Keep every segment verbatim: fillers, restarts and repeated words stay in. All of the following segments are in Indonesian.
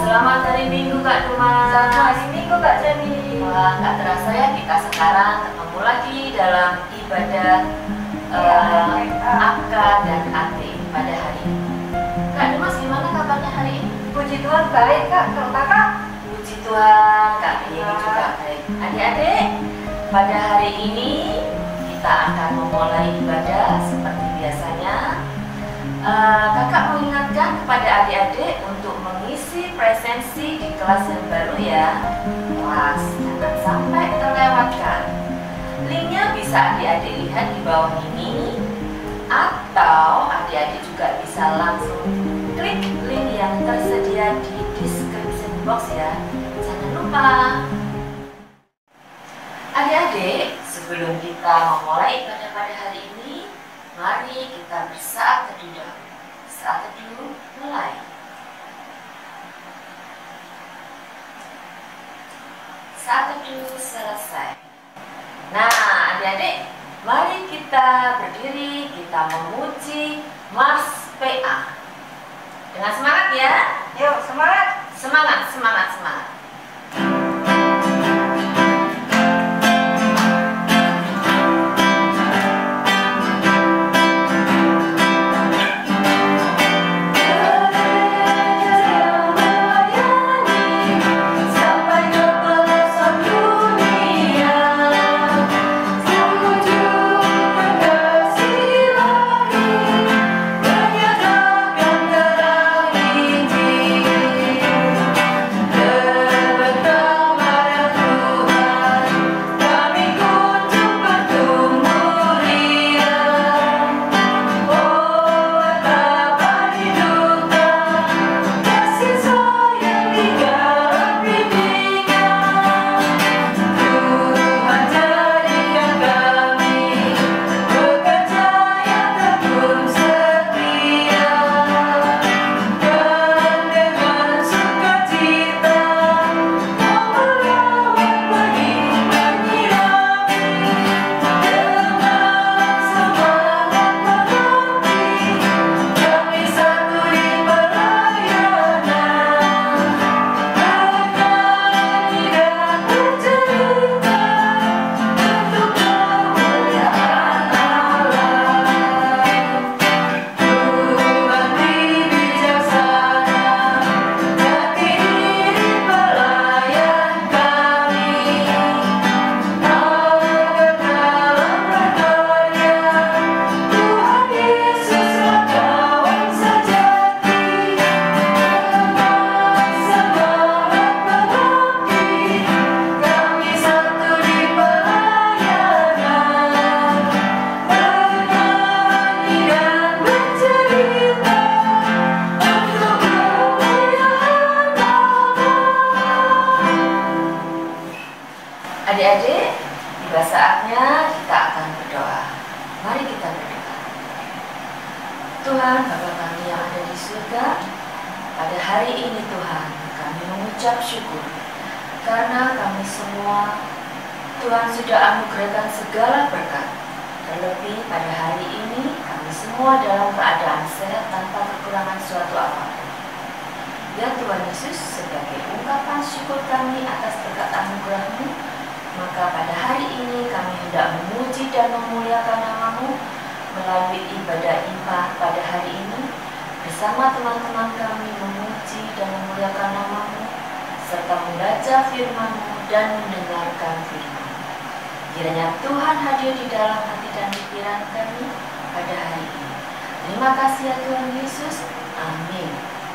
Selamat hari Minggu Kak Dumas. Selamat hari Minggu Kak Jenny. Wah, nggak terasa ya kita sekarang ketemu lagi dalam ibadah Ya, uh, ya. Akad dan Ati pada hari ini. Kak Dumas, gimana kabarnya hari ini? Puji Tuhan baik Kak. Kalau Kakak? Puji Tuhan, Kak ini juga baik. Adik-adik, pada hari ini kita akan memulai ibadah seperti biasanya. Uh, kakak mengingatkan kepada adik-adik untuk mengisi presensi di kelas yang baru ya. Kelas, jangan sampai terlewatkan. Linknya bisa adik-adik lihat di bawah ini, atau adik-adik juga bisa langsung klik link yang tersedia di description box ya. Jangan lupa. Adik-adik, sebelum kita memulai ibadah pada hari ini, mari kita bersaat teduh dahulu. Saat teduh mulai. Saat teduh selesai. Nah, adik-adik, mari kita berdiri, kita memuji Mars P A. Dengan semangat ya. Yuk, semangat. Semangat, semangat, semangat. Adik-adik, tiba saatnya kita akan berdoa. Mari kita berdoa. Tuhan Bapa kami yang ada di surga, pada hari ini Tuhan kami mengucap syukur karena kami semua Tuhan sudah anugerahkan segala berkat. Terlebih pada hari ini kami semua dalam keadaan sehat tanpa kekurangan suatu apapun. Ya Tuhan Yesus, sebagai ungkapan syukur kami atas berkat anugerah-Mu, maka pada hari ini kami hendak memuji dan memuliakan nama-Mu melalui ibadah impa pada hari ini. Bersama teman-teman kami memuji dan memuliakan nama-Mu, serta membaca firman-Mu dan mendengarkan firman. Kiranya Tuhan hadir di dalam hati dan pikiran kami pada hari ini. Terima kasih ya Tuhan Yesus. Amin.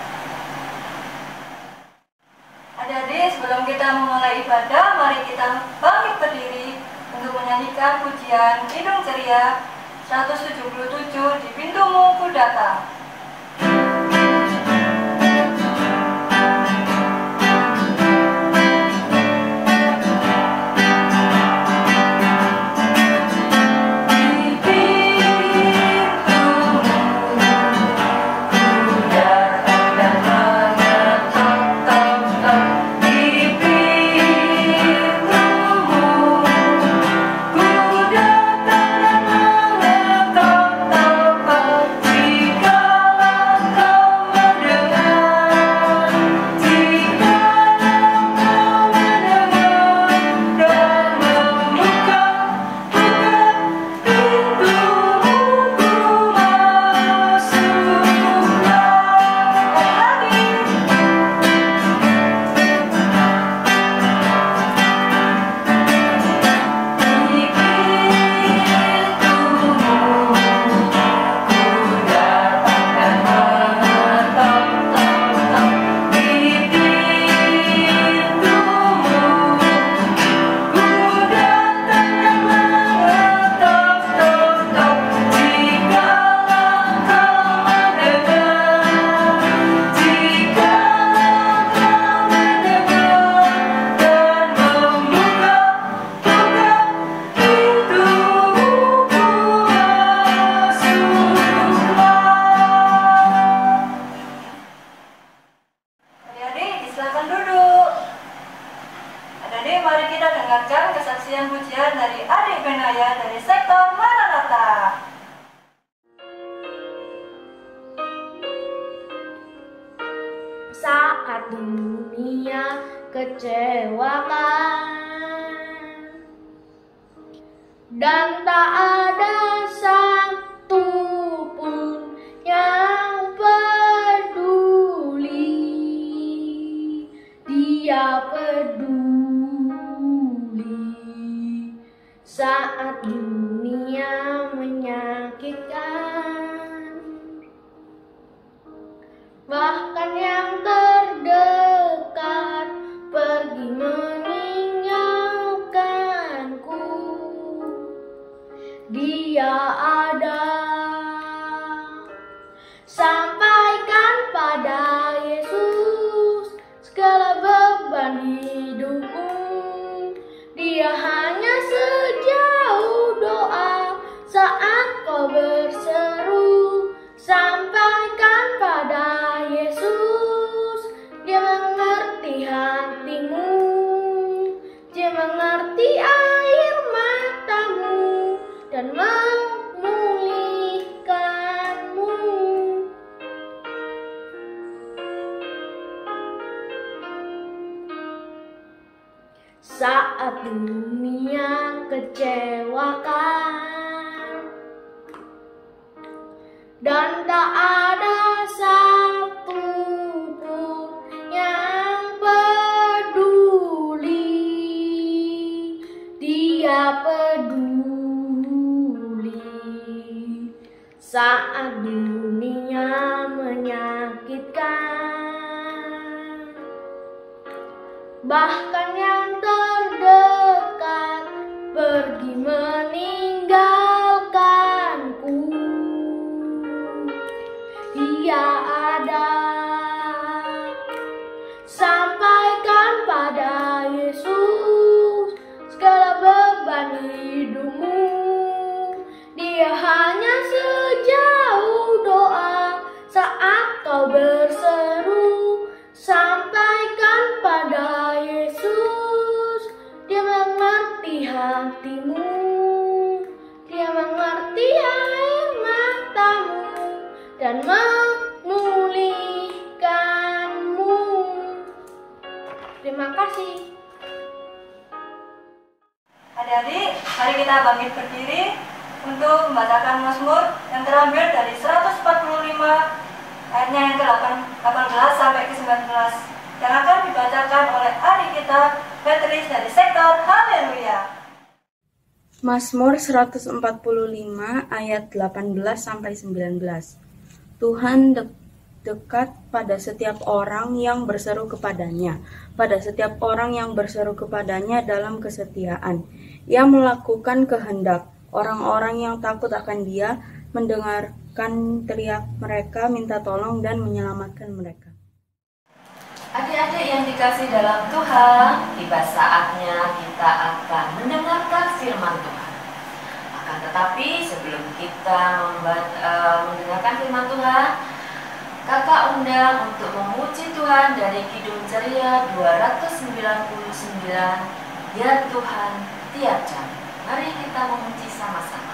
Adik-adik, sebelum kita memulai ibadah, mari kita bangkit berdiri untuk menyanyikan pujian Kidung Ceria seratus tujuh puluh tujuh, Di Pintumu Ku Datang. Jika mari kita dengarkan kesaksian pujian dari adik Benaya dari sektor Maranatha. Saat dunia kecewakan dan tak ada satu pun yang peduli, Dia peduli. Saat dunia menyakitkan, bahkan yang terdekat pergi meninggalkanku, Dia ada. Sampaikan pada Yesus segala beban hidupmu. Dia hanya sejauh doa saat kau berseru. Sampaikan pada Yesus, Dia mengerti hatimu, Dia mengerti air matamu dan memulihkanmu. Saat dunia kecewakan dan tak ada satu pun yang peduli, Dia peduli. Saat dunia menyakitkan, bahkan yang terdekat pergi meninggalkanku, Dia ada. Sampaikan pada Yesus segala beban hidupmu. Dia hanya sejauh doa saat kau berseru. Sampaikan pada Yesus, Dia mengerti hatimu, Dia mengerti air matamu dan memulihkanmu. Terima kasih. Adik-adik, mari kita bangkit berdiri untuk membacakan Mazmur yang terambil dari seratus empat puluh lima ayatnya yang ke delapan belas sampai ke sembilan belas yang akan dibacakan oleh adik kita Beatrice dari sektor Haleluya. Mazmur seratus empat puluh lima ayat delapan belas sampai sembilan belas. Tuhan de- dekat pada setiap orang yang berseru kepadanya, pada setiap orang yang berseru kepadanya dalam kesetiaan. Ia melakukan kehendak orang-orang yang takut akan Dia, mendengarkan teriak mereka, minta tolong dan menyelamatkan mereka. Adik-adik yang dikasih dalam Tuhan, tiba saatnya kita akan mendengarkan firman Tuhan. Akan tetapi sebelum kita membuat, uh, mendengarkan firman Tuhan, Kakak undang untuk memuji Tuhan dari Kidung Ceria dua ratus sembilan puluh sembilan, Ya Tuhan tiap jam. Mari kita memuji sama-sama.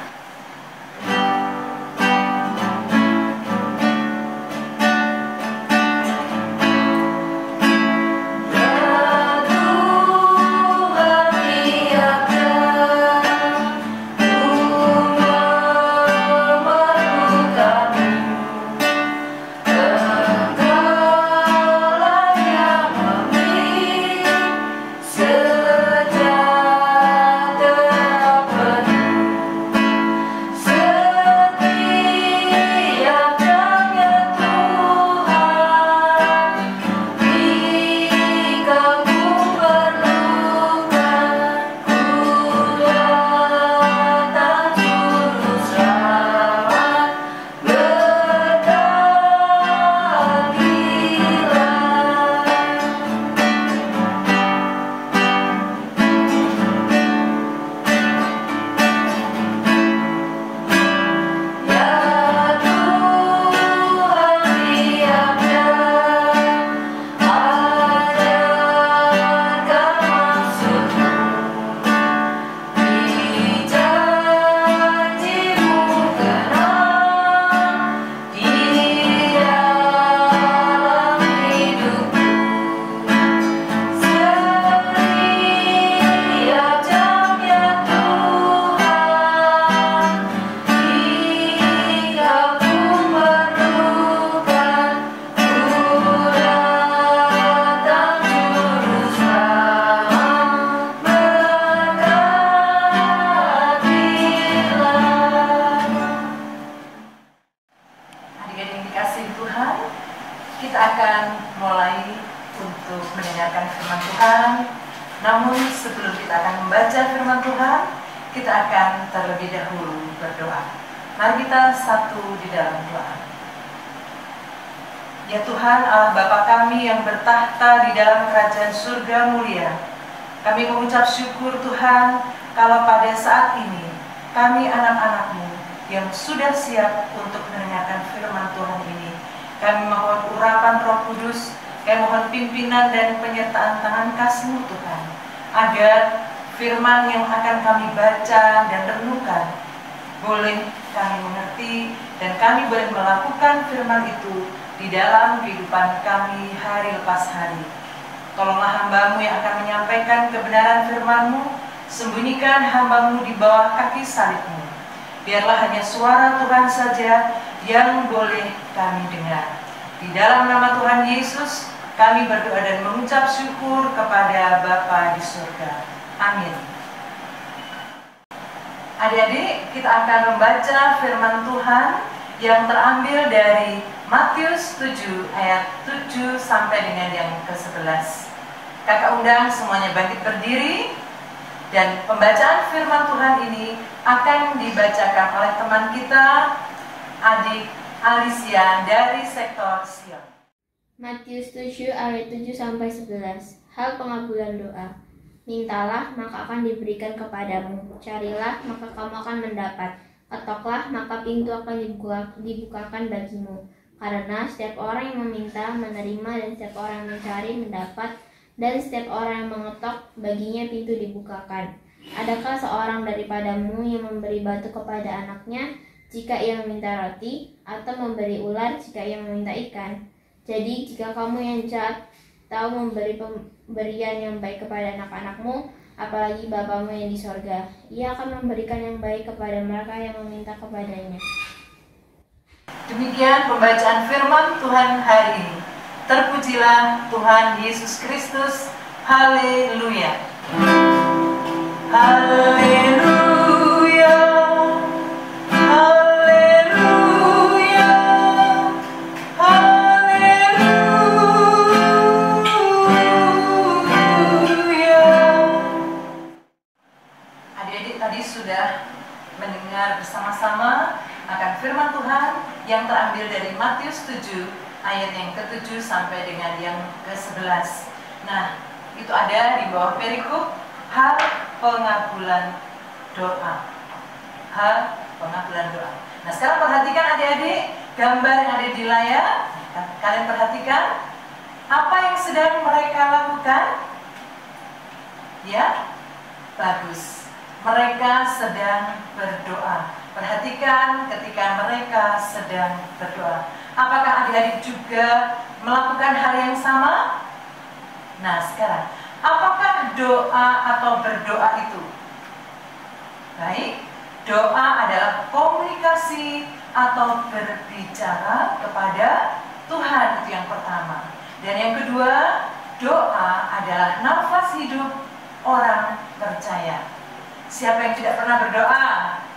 Sejak mendengarkan firman Tuhan. Namun sebelum kita akan membaca firman Tuhan, kita akan terlebih dahulu berdoa. Mari kita satu di dalam doa. Ya Tuhan, Allah Bapa kami yang bertahta di dalam kerajaan surga mulia, kami mengucap syukur Tuhan kalau pada saat ini kami anak-anak-Mu yang sudah siap untuk mendengarkan firman Tuhan ini. Kami mohon urapan Roh Kudus, kami mohon pimpinan dan penyertaan tangan kasih-Mu Tuhan, agar firman yang akan kami baca dan renungkan boleh kami mengerti dan kami boleh melakukan firman itu di dalam kehidupan kami hari lepas hari. Tolonglah hamba-Mu yang akan menyampaikan kebenaran firman-Mu, sembunyikan hamba-Mu di bawah kaki salib-Mu. Biarlah hanya suara Tuhan saja yang boleh kami dengar. Di dalam nama Tuhan Yesus, kami berdoa dan mengucap syukur kepada Bapa di surga. Amin. Adik-adik, kita akan membaca firman Tuhan yang terambil dari Matius tujuh ayat tujuh sampai dengan yang ke sebelas. Kakak undang semuanya bangkit berdiri, dan pembacaan firman Tuhan ini akan dibacakan oleh teman kita, adik Alicia dari sektor Sion. Matius tujuh ayat tujuh sampai sebelas. Hal pengabulan doa. Mintalah, maka akan diberikan kepadamu. Carilah, maka kamu akan mendapat. Ketoklah, maka pintu akan dibuka, dibukakan bagimu. Karena setiap orang yang meminta, menerima, dan setiap orang yang mencari, mendapat, dan setiap orang yang mengetok, baginya pintu dibukakan. Adakah seorang daripadamu yang memberi batu kepada anaknya jika ia meminta roti, atau memberi ular jika ia meminta ikan? Jadi, jika kamu yang jahat tahu memberi pemberian yang baik kepada anak-anakmu, apalagi Bapamu yang di sorga, Ia akan memberikan yang baik kepada mereka yang meminta kepadanya. Demikian pembacaan firman Tuhan hari ini. Terpujilah Tuhan Yesus Kristus. Haleluya. Haleluya. Haleluya. Haleluya. Adik-adik tadi sudah mendengar bersama-sama akan firman Tuhan yang terambil dari Matius tujuh ayat yang ketujuh sampai dengan yang ke sebelas. Nah, itu ada di bawah perikop hal pengabulan doa. Hal pengabulan doa. Nah, sekarang perhatikan adik-adik gambar yang ada di layar. Kalian perhatikan apa yang sedang mereka lakukan? Ya, bagus. Mereka sedang berdoa. Perhatikan ketika mereka sedang berdoa. Apakah adik-adik juga melakukan hal yang sama? Nah, sekarang, apakah doa atau berdoa itu? Baik, doa adalah komunikasi atau berbicara kepada Tuhan, itu yang pertama. Dan yang kedua, doa adalah nafas hidup orang percaya. Siapa yang tidak pernah berdoa?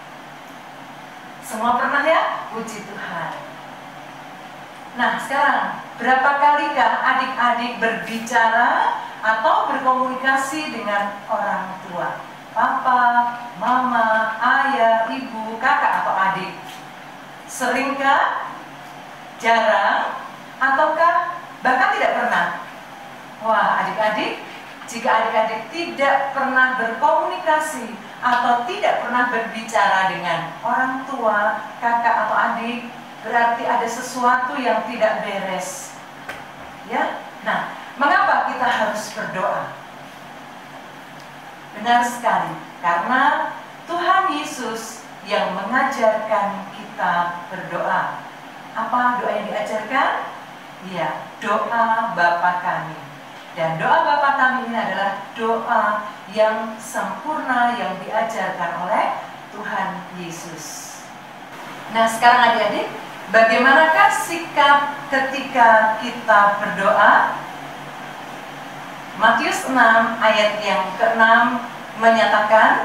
Semua pernah ya? Puji Tuhan. Nah, sekarang berapa kalikah adik-adik berbicara atau berkomunikasi dengan orang tua? Papa, mama, ayah, ibu, kakak atau adik? Seringkah? Jarang? Ataukah bahkan tidak pernah? Wah, adik-adik, jika adik-adik tidak pernah berkomunikasi atau tidak pernah berbicara dengan orang tua, kakak atau adik, berarti ada sesuatu yang tidak beres. Ya, nah, mengapa kita harus berdoa? Benar sekali, karena Tuhan Yesus yang mengajarkan kita berdoa. Apa doa yang diajarkan? Ya, doa Bapa kami. Dan doa Bapa kami ini adalah doa yang sempurna yang diajarkan oleh Tuhan Yesus. Nah, sekarang adik-adik, bagaimanakah sikap ketika kita berdoa? Matius enam ayat yang keenam menyatakan,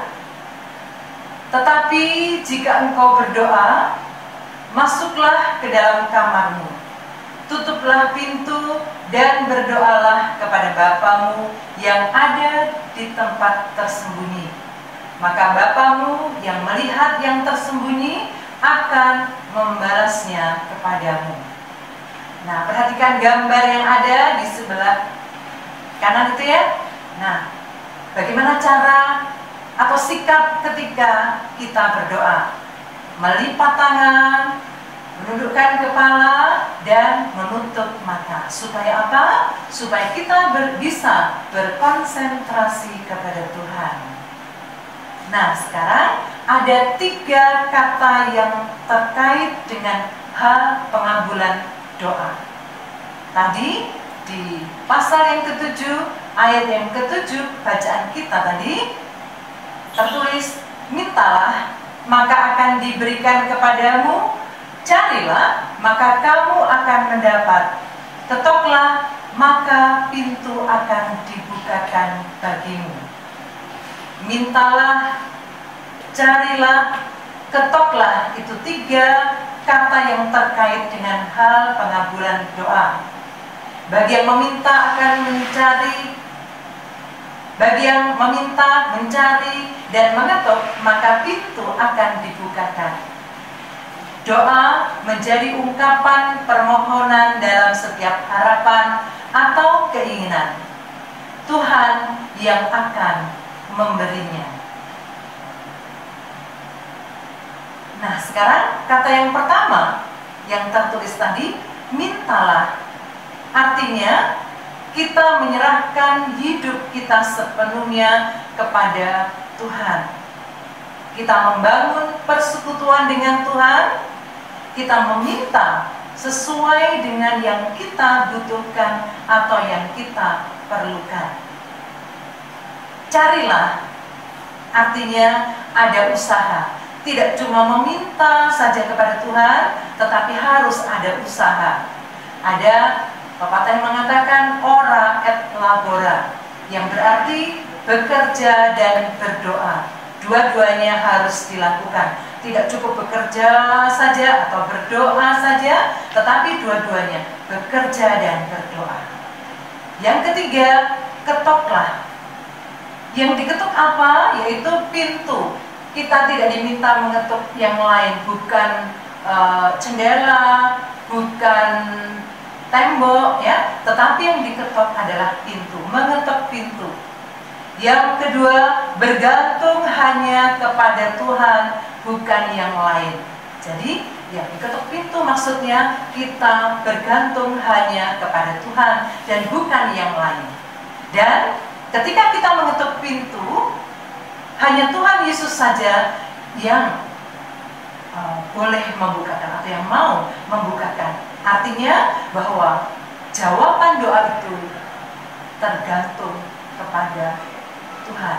tetapi jika engkau berdoa, masuklah ke dalam kamarmu, tutuplah pintu dan berdoalah kepada Bapamu yang ada di tempat tersembunyi. Maka Bapamu yang melihat yang tersembunyi akan membalasnya kepadamu. Nah, perhatikan gambar yang ada di sebelah kanan itu ya. Nah, bagaimana cara atau sikap ketika kita berdoa? Melipat tangan, menundukkan kepala, dan menutup mata. Supaya apa? Supaya kita ber, bisa berkonsentrasi kepada Tuhan. Nah, sekarang ada tiga kata yang terkait dengan hal pengabulan doa. Tadi di pasal yang ketujuh, ayat yang ketujuh, bacaan kita tadi tertulis, mintalah maka akan diberikan kepadamu, carilah maka kamu akan mendapat, ketoklah maka pintu akan dibukakan bagimu. Mintalah, carilah, ketoklah, itu tiga kata yang terkait dengan hal pengabulan doa. Bagi yang meminta akan mencari, bagi yang meminta, mencari, dan mengetuk, maka pintu akan dibukakan. Doa menjadi ungkapan permohonan dalam setiap harapan atau keinginan. Tuhan yang akan memberinya. Nah, sekarang kata yang pertama yang tertulis tadi, mintalah. Artinya kita menyerahkan hidup kita sepenuhnya kepada Tuhan. Kita membangun persekutuan dengan Tuhan. Kita meminta sesuai dengan yang kita butuhkan atau yang kita perlukan. Carilah, artinya ada usaha. Tidak cuma meminta saja kepada Tuhan, tetapi harus ada usaha. Ada pepatah yang mengatakan ora et labora, yang berarti bekerja dan berdoa. Dua-duanya harus dilakukan. Tidak cukup bekerja saja atau berdoa saja, tetapi dua-duanya bekerja dan berdoa. Yang ketiga, ketoklah. Yang diketuk apa? Yaitu pintu. Kita tidak diminta mengetuk yang lain, bukan uh, jendela, bukan tembok, ya, tetapi yang diketok adalah pintu, mengetuk pintu. Yang kedua, bergantung hanya kepada Tuhan, bukan yang lain. Jadi, yang diketuk pintu maksudnya kita bergantung hanya kepada Tuhan dan bukan yang lain. Dan ketika kita mengetuk pintu, hanya Tuhan Yesus saja yang uh, boleh membukakan atau yang mau membukakan. Artinya bahwa jawaban doa itu tergantung kepada Tuhan,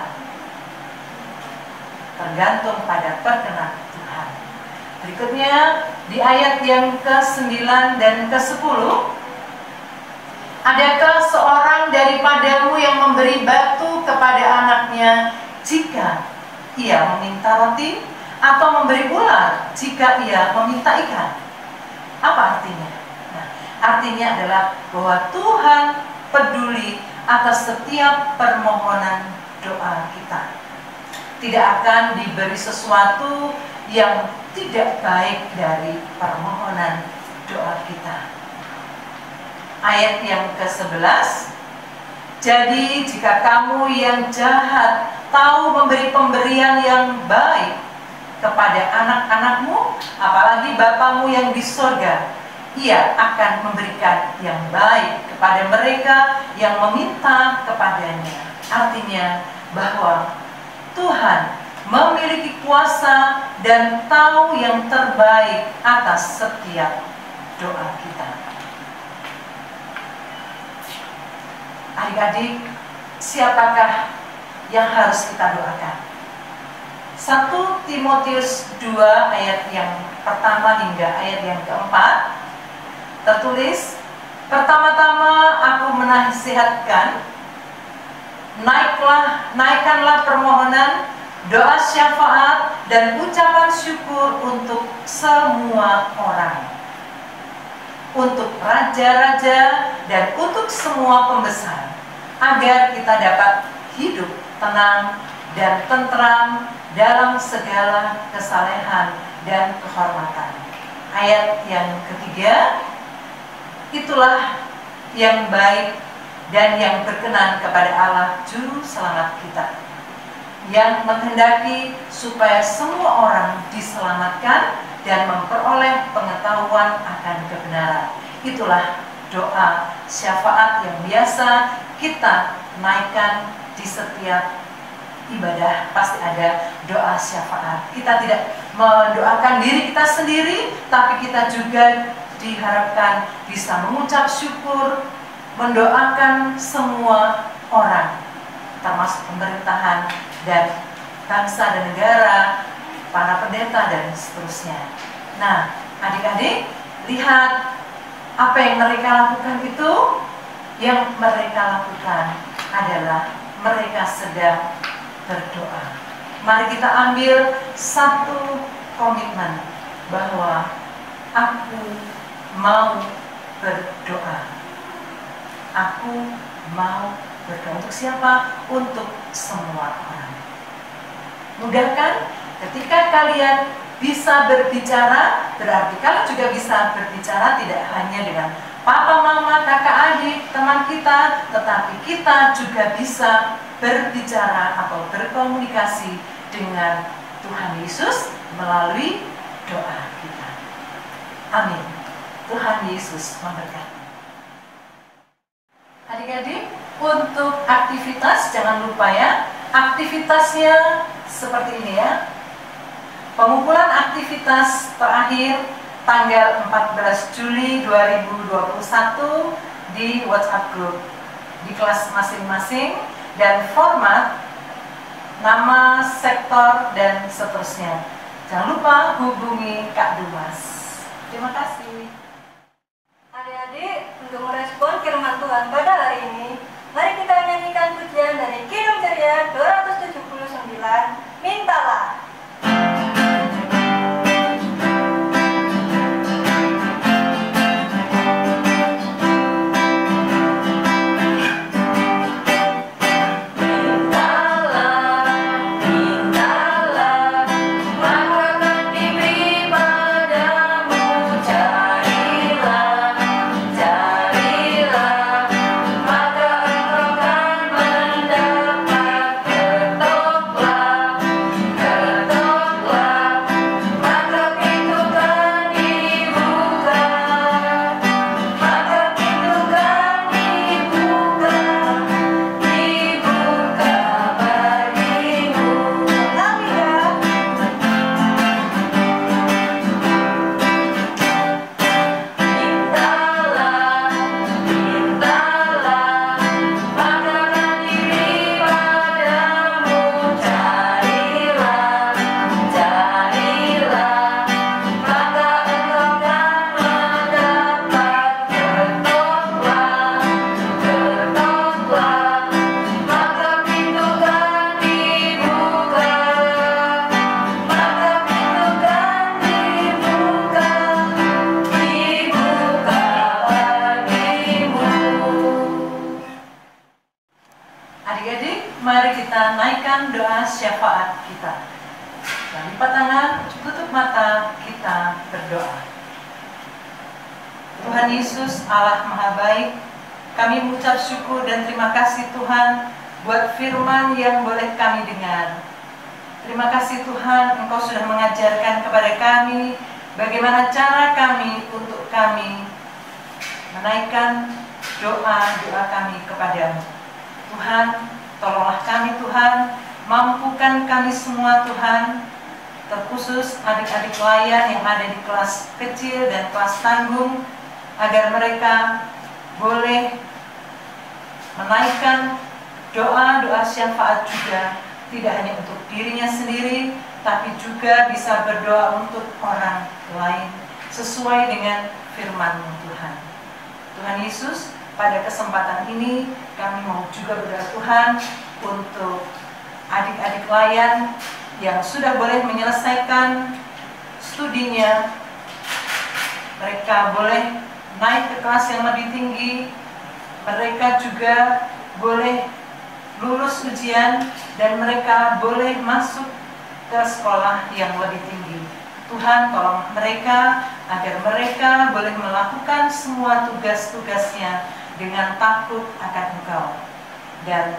tergantung pada perkenan Tuhan. Berikutnya di ayat yang ke sembilan dan ke sepuluh, adakah seorang daripadamu yang memberi batu kepada anaknya jika ia meminta roti, atau memberi ular jika ia meminta ikan? Apa artinya? Nah, artinya adalah bahwa Tuhan peduli atas setiap permohonan doa kita. Tidak akan diberi sesuatu yang tidak baik dari permohonan doa kita. Ayat yang ke sebelas, jadi jika kamu yang jahat tahu memberi pemberian yang baik kepada anak-anakmu, apalagi Bapamu yang di sorga, Ia akan memberikan yang baik kepada mereka yang meminta kepadanya. Artinya bahwa Tuhan memiliki kuasa dan tahu yang terbaik atas setiap doa kita. Adik-adik, siapakah yang harus kita doakan? satu Timotius dua ayat yang pertama hingga ayat yang keempat tertulis, pertama-tama aku menasihatkan, naiklah, naikkanlah permohonan, doa syafaat, dan ucapan syukur untuk semua orang. untuk raja-raja dan untuk semua pembesar, agar kita dapat hidup tenang dan tentram dalam segala kesalehan dan kehormatan. Ayat yang ketiga, itulah yang baik dan yang berkenan kepada Allah Juru Selamat kita, yang menghendaki supaya semua orang diselamatkan dan memperoleh pengetahuan akan kebenaran. Itulah doa syafaat yang biasa kita naikkan di setiap ibadah. Pasti ada doa syafaat. Kita tidak mendoakan diri kita sendiri, tapi kita juga diharapkan bisa mengucap syukur, mendoakan semua orang, termasuk pemerintahan dan bangsa dan negara, para pendeta dan seterusnya. Nah, adik-adik, lihat apa yang mereka lakukan itu. Yang mereka lakukan adalah mereka sedang berdoa. Mari kita ambil satu komitmen bahwa aku mau berdoa. Aku mau berdoa untuk siapa? Untuk semua orang. Mudah kan? Ketika kalian bisa berbicara, berarti kalian juga bisa berbicara tidak hanya dengan papa, mama, kakak, adik, teman kita, tetapi kita juga bisa berbicara atau berkomunikasi dengan Tuhan Yesus melalui doa kita. Amin. Tuhan Yesus memberkati. Adik-adik, untuk aktivitas jangan lupa ya, aktivitasnya seperti ini ya. Pengumpulan aktivitas terakhir tanggal empat belas Juli dua ribu dua puluh satu di WhatsApp group di kelas masing-masing, dan format nama, sektor, dan seterusnya. Jangan lupa hubungi Kak Dumas. Terima kasih. Adik-adik, untuk merespon firman Tuhan pada hari ini, mari kita nyanyikan pujian dari Kidung Ceria dua ratus tujuh puluh sembilan, Mintalah. Mari kita naikkan doa syafaat kita. Dan lipat tangan, tutup mata, kita berdoa. Tuhan Yesus, Allah Maha Baik, kami mengucap syukur dan terima kasih Tuhan buat firman yang boleh kami dengar. Terima kasih Tuhan, Engkau sudah mengajarkan kepada kami bagaimana cara kami untuk kami menaikkan doa-doa kami kepadamu. Tuhan, tolonglah kami Tuhan, mampukan kami semua Tuhan, terkhusus adik-adik pelayan yang ada di kelas kecil dan kelas tanggung, agar mereka boleh menaikkan doa-doa syafaat juga, tidak hanya untuk dirinya sendiri, tapi juga bisa berdoa untuk orang lain, sesuai dengan firman Tuhan. Tuhan Yesus, pada kesempatan ini kami mau juga berdoa Tuhan untuk adik-adik pelayan yang sudah boleh menyelesaikan studinya. Mereka boleh naik ke kelas yang lebih tinggi, mereka juga boleh lulus ujian dan mereka boleh masuk ke sekolah yang lebih tinggi. Tuhan tolong mereka agar mereka boleh melakukan semua tugas-tugasnya dengan takut akan Engkau. Dan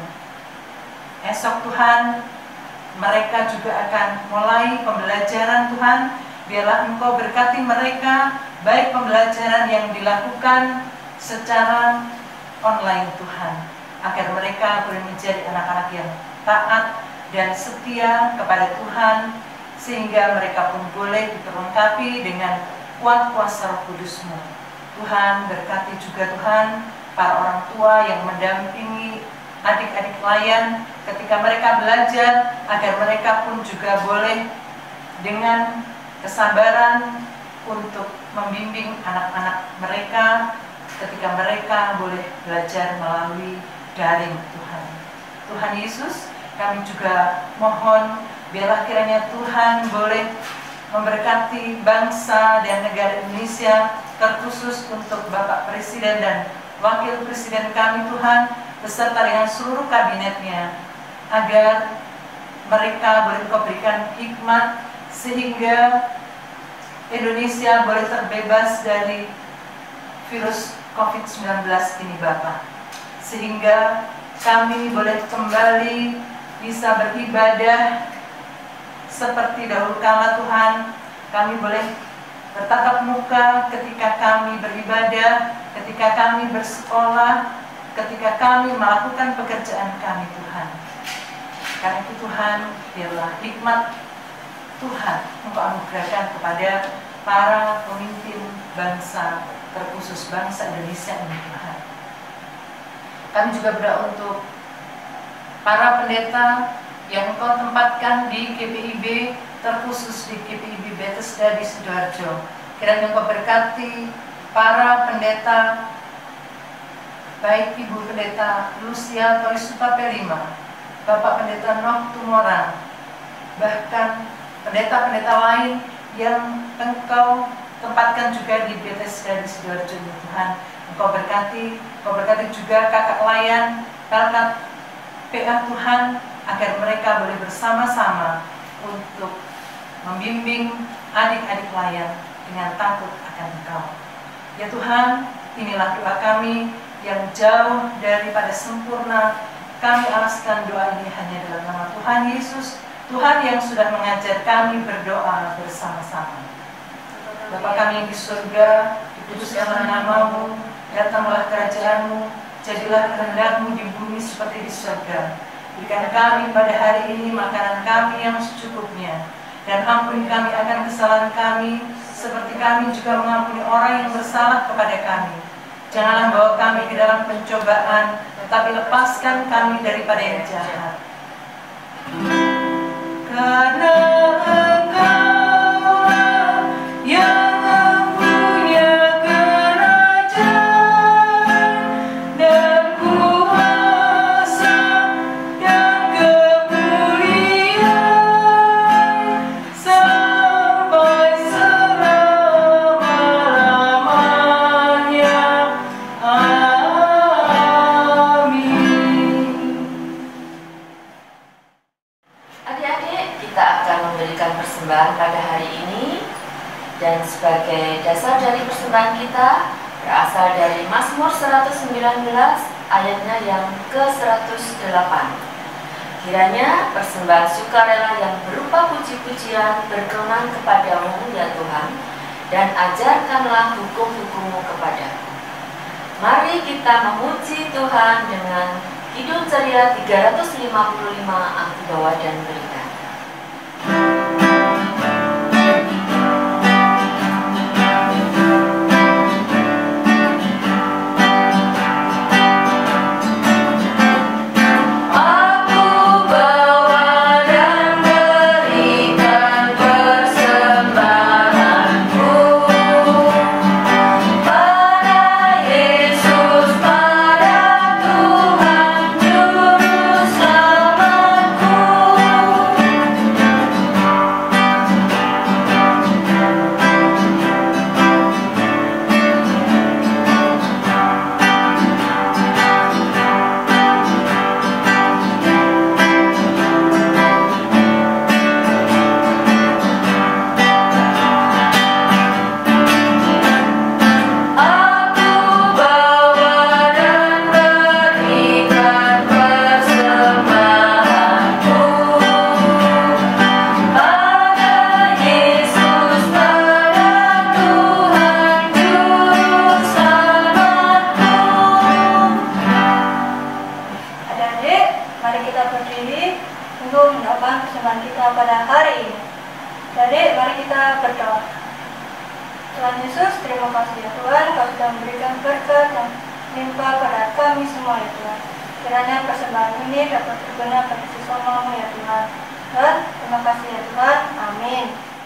esok Tuhan, mereka juga akan mulai pembelajaran Tuhan. Biarlah Engkau berkati mereka, baik pembelajaran yang dilakukan secara online Tuhan, agar mereka boleh menjadi anak-anak yang taat dan setia kepada Tuhan, sehingga mereka pun boleh diperlengkapi dengan kuat kuasa Roh Kudus-Mu. Tuhan, berkati juga Tuhan para orang tua yang mendampingi adik-adik layan ketika mereka belajar, agar mereka pun juga boleh dengan kesabaran untuk membimbing anak-anak mereka ketika mereka boleh belajar melalui daring Tuhan. Tuhan Yesus, kami juga mohon biarlah kiranya Tuhan boleh memberkati bangsa dan negara Indonesia, terkhusus untuk Bapak Presiden dan Wakil Presiden kami Tuhan, beserta dengan seluruh kabinetnya, agar mereka boleh Engkau berikan hikmat sehingga Indonesia boleh terbebas dari virus covid sembilan belas ini Bapak, sehingga kami boleh kembali bisa beribadah seperti dahulu kala Tuhan. Kami boleh bertatap muka ketika kami beribadah, ketika kami bersekolah, ketika kami melakukan pekerjaan kami Tuhan. Karena itu Tuhan, biarlah hikmat Tuhan Engkau anugerahkan kepada para pemimpin bangsa, terkhusus bangsa Indonesia ini Tuhan. Kami juga berdoa untuk para pendeta yang Engkau tempatkan di G P I B, terkhusus di G P I B Bethesda di Sidoarjo. Kiranya Engkau berkati para pendeta, baik Ibu Pendeta Lucia Toisuta Pelima, Bapak Pendeta Noh Tumorang, bahkan pendeta-pendeta lain yang Engkau tempatkan juga di Bethesda di Sidoarjo Tuhan. Engkau berkati, Engkau berkati juga kakak layan, kakak P A Tuhan, agar mereka boleh bersama-sama untuk membimbing adik-adik layan dengan takut akan Engkau. Ya Tuhan, inilah doa kami yang jauh daripada sempurna. Kami alaskan doa ini hanya dalam nama Tuhan Yesus, Tuhan yang sudah mengajar kami berdoa bersama-sama. Bapa kami yang di surga, dikuduskanlah nama-Mu, datanglah kerajaan-Mu, jadilah kehendak-Mu di bumi seperti di surga. Berikan kami pada hari ini makanan kami yang secukupnya, dan ampuni kami akan kesalahan kami, seperti kami juga mengampuni orang yang bersalah kepada kami. Janganlah bawa kami ke dalam pencobaan, tetapi lepaskan kami daripada yang jahat. Karena Engkau-lah yang mempunyai kerajaan dan kuasa dan kemuliaan sampai selama-lamanya. Amin. Adik-adik, kita akan memberikan persembahan pada hari ini, dan sebagai dasar dari persembahan kita berasal dari Mazmur seratus sembilan belas ayatnya yang ke seratus delapan. Kiranya persembahan sukarela yang berupa puji-pujian berkenan kepadamu ya Tuhan, dan ajarkanlah hukum-hukum-Mu kepadaku. Mari kita memuji Tuhan dengan Kidung Ceria tiga ratus lima puluh lima angki bawah dan berikan. Pada Tuhan Juru Selamatku. untuk mendoakan persembahan kita pada hari ini. Jadi mari kita berdoa. Tuhan Yesus, terima kasih ya Tuhan, Kau sudah memberikan berkat yang limpah pada kami semua ya Tuhan. Kiranya persembahan ini dapat berguna bagi sesamamu ya Tuhan. Dan terima kasih ya Tuhan. Amin.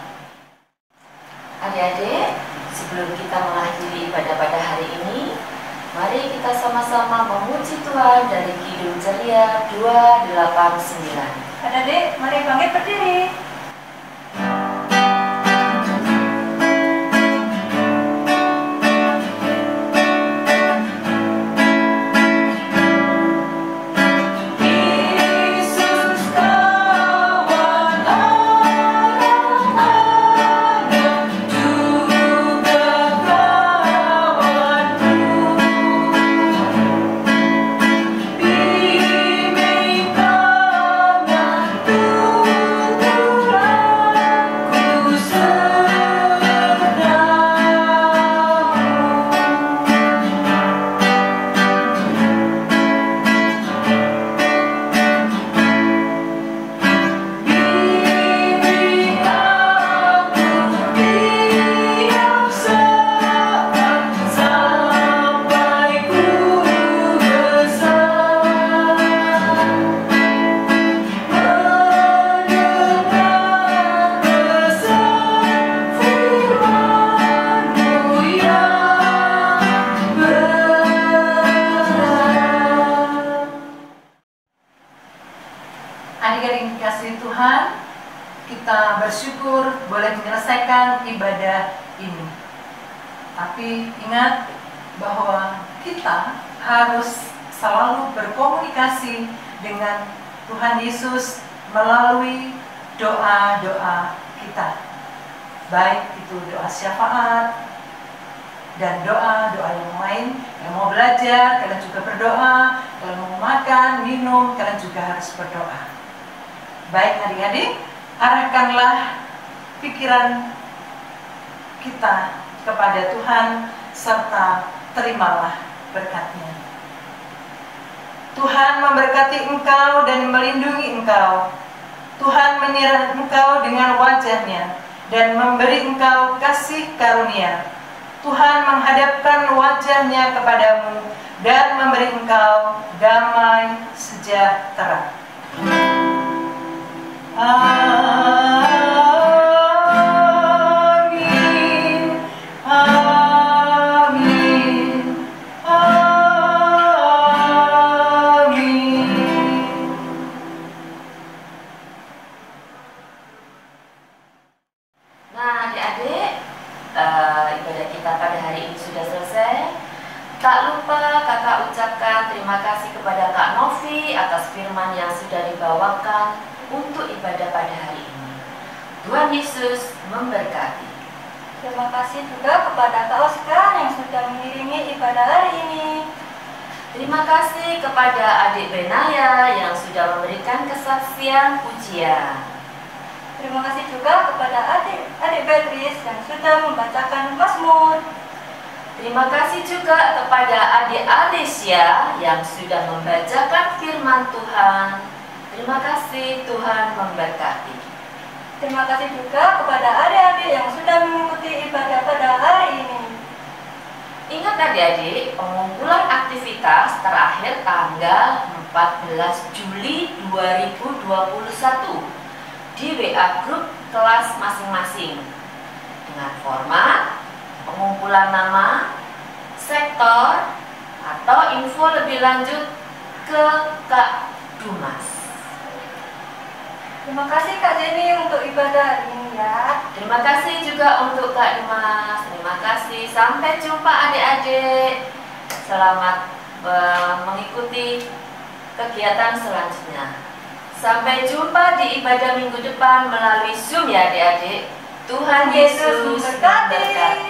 Adik-adik, sebelum kita mengakhiri ibadah pada hari ini, mari kita sama-sama memuji Tuhan dari Kidung Ceria dua delapan sembilan. Adik-adik, mari bangkit berdiri. Adik-adik dikasihi Tuhan, kita bersyukur boleh menyelesaikan ibadah ini. Tapi ingat bahwa kita harus selalu berkomunikasi dengan Tuhan Yesus melalui doa-doa kita. Baik itu doa syafaat dan doa-doa yang lain. Yang mau belajar, kalian juga berdoa. Kalau mau makan, minum, kalian juga harus berdoa. Baik adik-adik, arahkanlah pikiran kita kepada Tuhan serta terimalah berkat-Nya. Tuhan memberkati engkau dan melindungi engkau. Tuhan menyerah engkau dengan wajah-Nya dan memberi engkau kasih karunia. Tuhan menghadapkan wajah-Nya kepadamu dan memberi engkau damai sejahtera. Amin. Amin. Amin. Nah, adik-adik, uh, ibadah kita pada hari ini sudah selesai. Tak lupa kakak ucapkan terima kasih kepada Kak Novi atas firman yang sudah dibawakan untuk ibadah pada hari ini. Tuhan Yesus memberkati. Terima kasih juga kepada Kak Oscar yang sudah mengiringi ibadah hari ini. Terima kasih kepada adik Benaya yang sudah memberikan kesaksian pujian. Terima kasih juga kepada adik adik Beatrice yang sudah membacakan Mazmur. Terima kasih juga kepada adik Alicia yang sudah membacakan firman Tuhan. Terima kasih, Tuhan memberkati. Terima kasih juga kepada adik-adik yang sudah mengikuti ibadah pada hari ini. Ingat adik-adik, pengumpulan aktivitas terakhir tanggal empat belas Juli dua ribu dua puluh satu di W A grup kelas masing-masing dengan format pengumpulan nama, sektor, atau info lebih lanjut ke Kak Dumas. Terima kasih Kak Jenny untuk ibadah hari ini ya. Terima kasih juga untuk Kak Dimas. Terima kasih. Sampai jumpa adik-adik. Selamat uh, mengikuti kegiatan selanjutnya. Sampai jumpa di ibadah minggu depan melalui Zoom ya adik-adik. Tuhan Yesus memberkati.